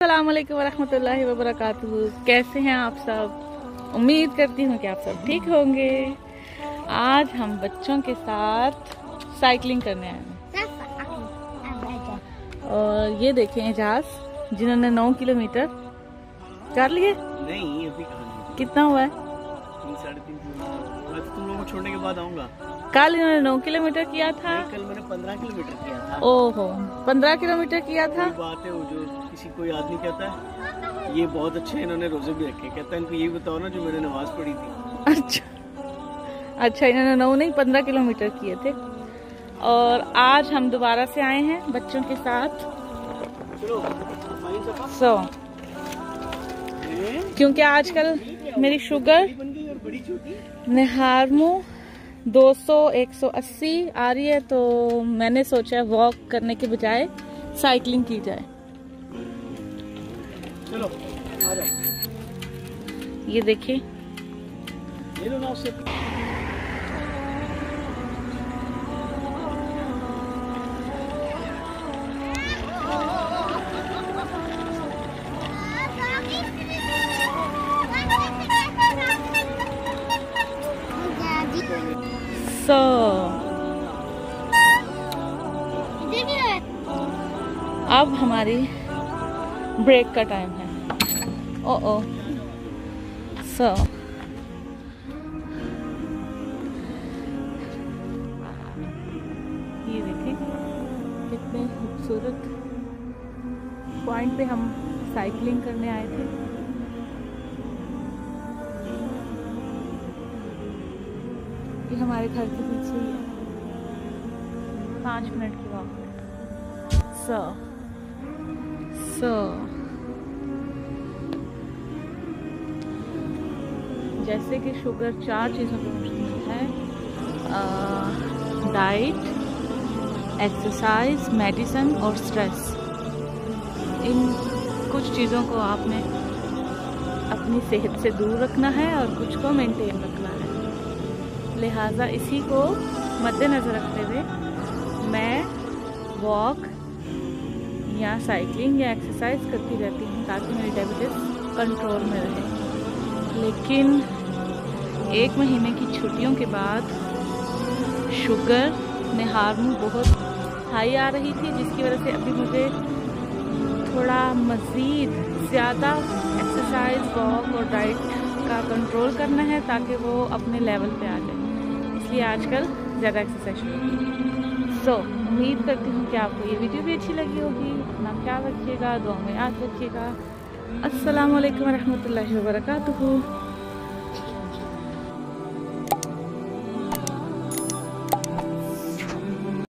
अस्सलाम वालेकुम वरहमतुल्लाहि वबरकातुहू। कैसे हैं आप सब? उम्मीद करती हूँ कि आप सब ठीक होंगे। आज हम बच्चों के साथ साइकिलिंग करने आए हैं और ये देखें एजाज जिन्होंने 9 किलोमीटर कर लिए। नहीं अभी कहाँ। कितना हुआ है? 3-3.5 किलोमीटर। मैं तो तुम लोगों को छोड़ने के बाद आऊंगा। कल इन्होंने 9 किलोमीटर किया था। कल मैंने 15 किलोमीटर किया था। ओहो 15 किलोमीटर किया था। बात है वो जो किसी कोई आदमी कहता है ये बहुत अच्छे हैं, इन्होंने रोजे भी रखे, कहता है इनको ये बताओ ना जो मैंने नमाज पढ़ी थी। अच्छा इन्होंने 9 नहीं 15 किलोमीटर किए थे। और आज हम दोबारा से आए हैं बच्चों के साथ। क्योंकि आजकल मेरी शुगर निहारमू 200-180 आ रही है, तो मैंने सोचा वॉक करने के बजाय साइकिलिंग की जाए। चलो आ जाओ। ये देखिए ले लो ना उससे। अब हमारी ब्रेक का टाइम है। ओ ये देखिए कितने खूबसूरत पॉइंट पे हम साइकिलिंग करने आए थे। ये हमारे घर के पीछे ही है, 5 मिनट की वॉक है। जैसे कि शुगर 4 चीज़ों पर मुश्तमिल है: डाइट, एक्सरसाइज, मेडिसिन और स्ट्रेस। इन कुछ चीज़ों को आपने अपनी सेहत से दूर रखना है और कुछ को मेंटेन रखना है। लिहाजा इसी को मद्देनज़र रखते हुए मैं वॉक या साइकिलिंग या एक्सरसाइज करती रहती हूँ ताकि मेरी डायबिटीज़ कंट्रोल में रहे। लेकिन 1 महीने की छुट्टियों के बाद शुगर निहारमू बहुत हाई आ रही थी, जिसकी वजह से अभी मुझे थोड़ा मज़ीद ज़्यादा एक्सरसाइज, वॉक और डाइट का कंट्रोल करना है ताकि वो अपने लेवल पे आ जाए। इसलिए आजकल ज़्यादा एक्सरसाइज। उम्मीद करती हूँ कि आपको ये वीडियो भी अच्छी लगी होगी। अपना ख्याल रखिएगा, दुआ में याद रखिएगा। अस्सलाम वालेकुम रहमतुल्लाहि व बरकातुहू।